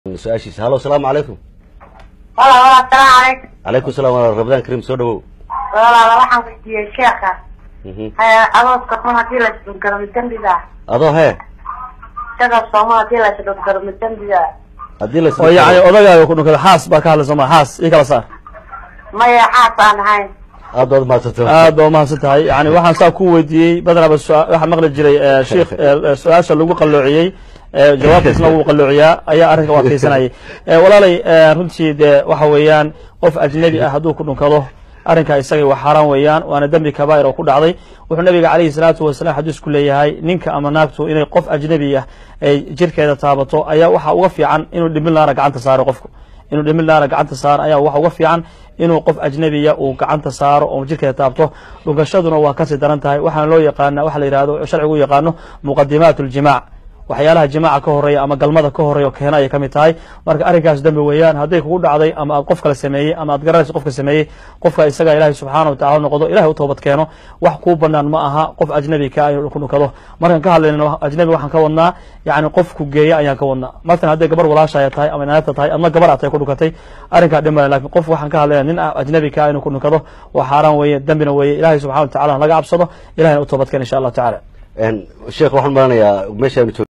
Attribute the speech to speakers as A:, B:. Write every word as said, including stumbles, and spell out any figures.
A: سؤاشيس هلا السلام عليكم.
B: والله والله السلام عليكم.
A: عليكم السلام ورحمة الله كريم سودو.
B: والله والله waxaan ku diiyay sheekha. Haya adoos ka kuma diila sidoo kale tanbida.
A: Adoo he.
B: Taga Soomaa diila sidoo kale tanbida.
A: Adila
C: oo yaani odagaaga ku dhunkada xaas baa ka hadlayso ma xaas ii kala saar.
B: Maya xaas aan hayn.
A: aad ma tato
C: aad oo ma santahay yaani waxaan saa ku weydiiyay badanaba waxa maqli jiray sheekh su'aasha lagu qalloociyay jawaabtiisna uu qalloociyaa ayaa arrinka waa fiisanayay walaalay runtii waxa weeyaan qof ajnabi ah haduu ku dhunkado arrinka isaga waa xaraan weeyaan waana dambi kabaa'ir oo ku dhacday wuxuu nabiga kaleey salaatu wasalaam xadiis ku leeyahay ninka ama naagtu inay qof ajnabi ah ay jirkeeda taabato ayaa waxa uga fiican inuu dhimin laana gacanta saaro qofku inuu dhimin laana gacanta saaro ayaa waxa uga fiican inuu qof ajnabi ah uu gacanta saaro oo jirkeeda taabto dhugashaduna waa ka sii daran tahay waxaan loo yaqaanaa waxa la yiraahdo sharcigu u yaqaano muqaddimatul jimaa waxyaalaha jimaaca ka horeeya ama galmada ka horeeyo keena ay kamid tahay marka arrinkaas dambi weeyaan haday kugu dhacday ama aad qof kale sameeyay ama aad garanayso qofka sameeyay qofka isaga Ilaahay subhanahu wa ta'ala noqdo Ilaahay u toobad keeno wax ku banaan ma aha qof ajnabi ka ay ku dhukado markan ka hadlayno ajnabi waxaan ka wadnaa yaani qof ku geeya ayaan ka wadnaa markan haday gabar walaashay tahay ama inaad tahay ama gabar aad ku dhukatay arrinka dhimay laakiin qof waxaan ka hadlaynaa nin ajnabi ka ay ku dhukado waa xaraan weeye dambina weeye Ilaahay subhanahu wa ta'ala laga cabsado Ilaahay u toobad keeno insha Allah ta'ala
A: en sheekh waxaan maranayaa meesha